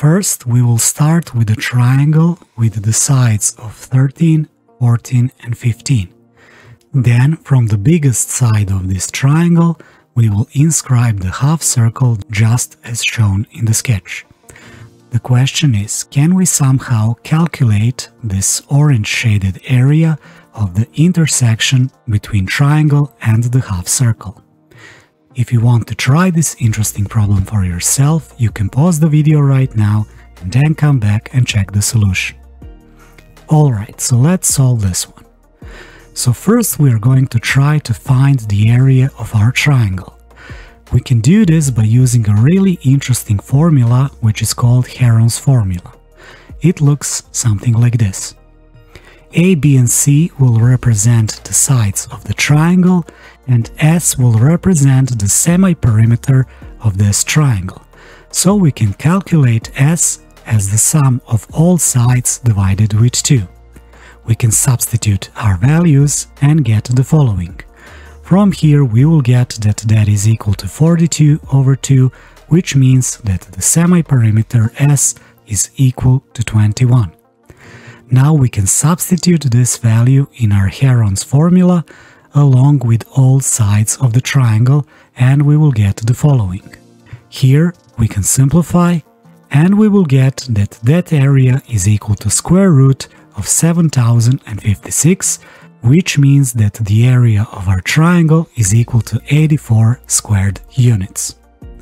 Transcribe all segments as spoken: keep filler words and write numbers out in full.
First, we will start with a triangle with the sides of thirteen, fourteen and fifteen. Then, from the biggest side of this triangle, we will inscribe the half circle just as shown in the sketch. The question is, can we somehow calculate this orange shaded area of the intersection between triangle and the half circle? If you want to try this interesting problem for yourself, you can pause the video right now and then come back and check the solution. Alright, so let's solve this one. So first we are going to try to find the area of our triangle. We can do this by using a really interesting formula which is called Heron's formula. It looks something like this. A, B and C will represent the sides of the triangle and S will represent the semi-perimeter of this triangle. So we can calculate S as the sum of all sides divided with two. We can substitute our values and get the following. From here we will get that that is equal to forty-two over two, which means that the semi-perimeter S is equal to twenty-one. Now we can substitute this value in our Heron's formula along with all sides of the triangle and we will get the following. Here we can simplify and we will get that that area is equal to square root of seven thousand fifty-six, which means that the area of our triangle is equal to eighty-four squared units.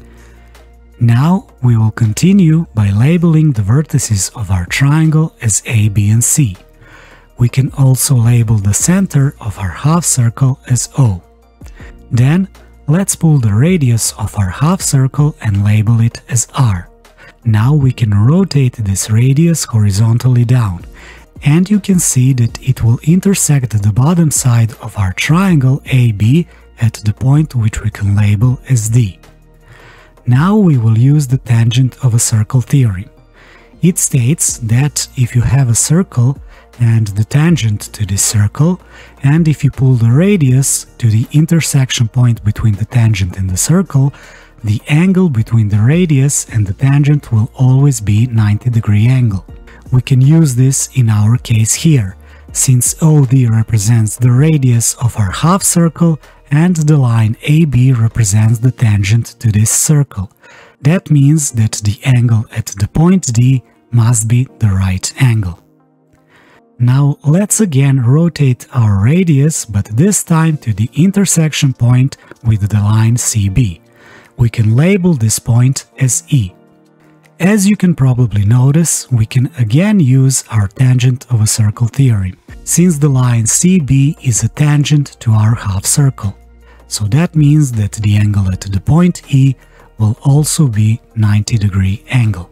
Now we will continue by labeling the vertices of our triangle as A, B and C. We can also label the center of our half circle as O. Then let's pull the radius of our half circle and label it as R. Now we can rotate this radius horizontally down, and you can see that it will intersect the bottom side of our triangle A B at the point which we can label as D. Now we will use the tangent of a circle theorem. It states that if you have a circle and the tangent to this circle, and if you pull the radius to the intersection point between the tangent and the circle, the angle between the radius and the tangent will always be ninety degree angle. We can use this in our case here, since O D represents the radius of our half circle and the line A B represents the tangent to this circle. That means that the angle at the point D must be the right angle. Now let's again rotate our radius, but this time to the intersection point with the line C B. We can label this point as E. As you can probably notice, we can again use our tangent of a circle theorem, since the line C B is a tangent to our half circle. So that means that the angle at the point E will also be ninety degree angle.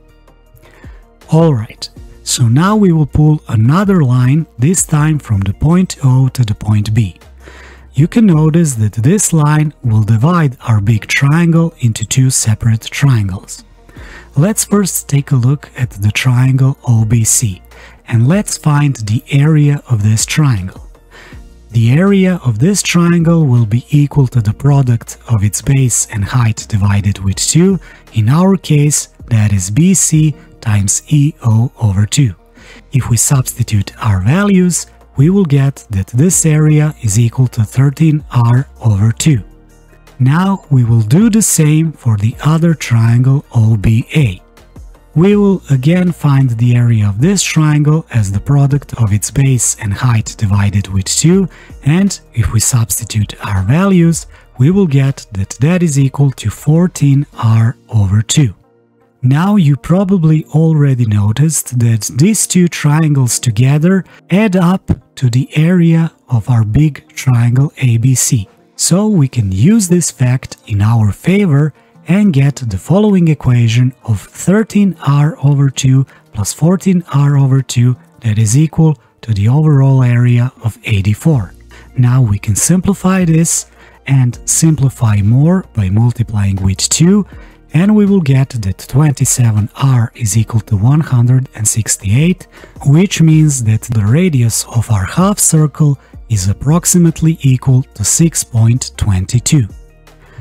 Alright, so now we will pull another line, this time from the point O to the point B. You can notice that this line will divide our big triangle into two separate triangles. Let's first take a look at the triangle O B C, and let's find the area of this triangle. The area of this triangle will be equal to the product of its base and height divided with two, in our case that is B C times E O over two. If we substitute our values, we will get that this area is equal to thirteen R over two. Now we will do the same for the other triangle O B A. We will again find the area of this triangle as the product of its base and height divided with two, and if we substitute our values, we will get that that is equal to fourteen R over two. Now you probably already noticed that these two triangles together add up to the area of our big triangle A B C. So we can use this fact in our favor and get the following equation of thirteen R over two plus fourteen R over two, that is equal to the overall area of eighty-four. Now we can simplify this and simplify more by multiplying with two, and we will get that twenty-seven R is equal to one hundred sixty-eight, which means that the radius of our half circle is approximately equal to six point two two.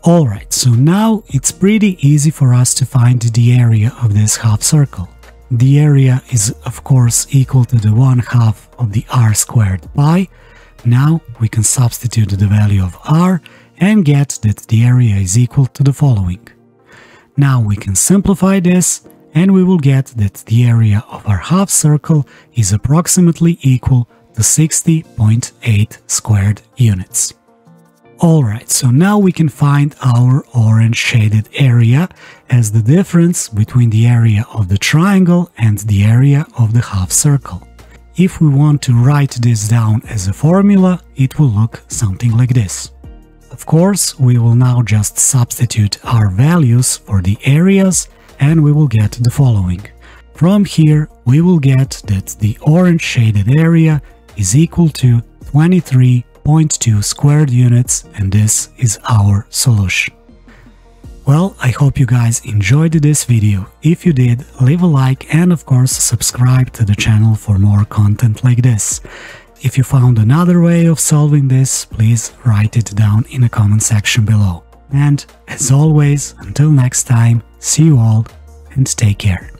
Alright, so now it's pretty easy for us to find the area of this half circle. The area is of course equal to the one half of the r squared pi. Now we can substitute the value of r and get that the area is equal to the following. Now we can simplify this and we will get that the area of our half circle is approximately equal to sixty point eight squared units. Alright, so now we can find our orange shaded area as the difference between the area of the triangle and the area of the half circle. If we want to write this down as a formula, it will look something like this. Of course, we will now just substitute our values for the areas and we will get the following. From here, we will get that the orange shaded area is equal to twenty-three point zero point two squared units, and this is our solution. Well, I hope you guys enjoyed this video. If you did, leave a like and of course subscribe to the channel for more content like this. If you found another way of solving this, please write it down in the comment section below. And as always, until next time, see you all and take care.